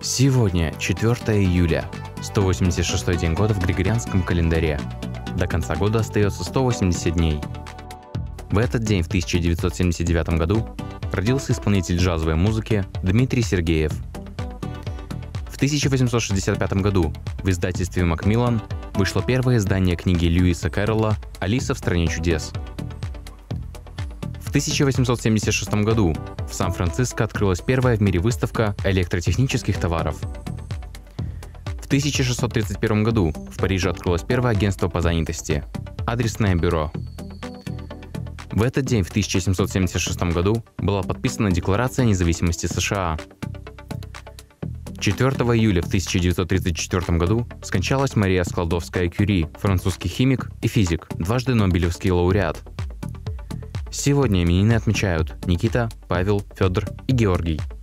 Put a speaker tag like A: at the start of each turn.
A: Сегодня 4 июля, 186 день года в Григорианском календаре. До конца года остается 180 дней. В этот день, в 1979 году, родился исполнитель джазовой музыки Дмитрий Сергеев. В 1865 году в издательстве Макмиллан вышло первое издание книги Льюиса Кэрролла «Алиса в стране чудес». В 1876 году в Сан-Франциско открылась первая в мире выставка электротехнических товаров. В 1631 году в Париже открылось первое агентство по занятости – адресное бюро. В этот день, в 1776 году, была подписана Декларация независимости США. 4 июля в 1934 году скончалась Мария Складовская-Кюри, французский химик и физик, дважды Нобелевский лауреат. Сегодня именины отмечают Никита, Павел, Федор и Георгий.